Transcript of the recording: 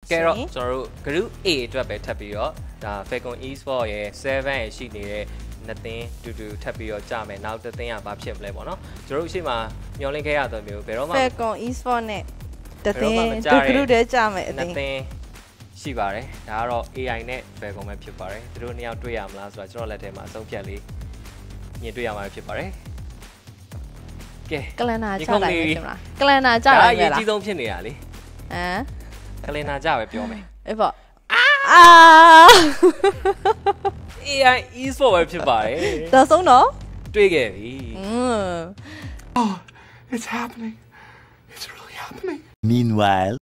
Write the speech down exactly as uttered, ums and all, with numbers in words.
ကဲတော့ကျွန်တော်တို့ group A အတွက်ပဲထပ်ပြီးတော့ဒါ Falcon Esport ရဲ့sevenရဲ့ရှိနေတဲ့နှစ်သင်းတူတူထပ်ပြီးတော့ကြာမယ်နောက်တစ်သင်းကဘာဖြစ်မလဲပေါ့နော်ကျွန်တော်တို့အရှိမမျောလင့်ခဲ့ရတဲ့မျိုးဘယ်တော့မှ Falcon Esport နဲ့တစ်သင်းတူ group တည်းကြာမယ်အသင်းနှစ်သင်းရှိပါတယ်ဒါကတော့ A I နဲ့ Falcon ပဲဖြစ်ပါတယ်သူတို့နှစ်ယောက်တွေ့ရမလားဆိုတော့ကျွန်တော်လက်ထဲမှာအဆုံးဖြတ်လေးမြင်တွေ့ရမှာဖြစ်ပါတယ်ကဲကလန်နာကြာလိုက်မယ်ဖြစ်မလားကလန်နာကြာလိုက်မယ်လားအကြီးဆုံးဖြစ်နေတာလေဟမ်ကလန်နာကြာပဲပြောမယ်အေးပေါ့အာ A I Esport ပဲဖြစ်ပါတယ်တော်ဆုံးတော့တွေ့ခဲ့ပြီ Oh, it's happening. It's really happening. Meanwhile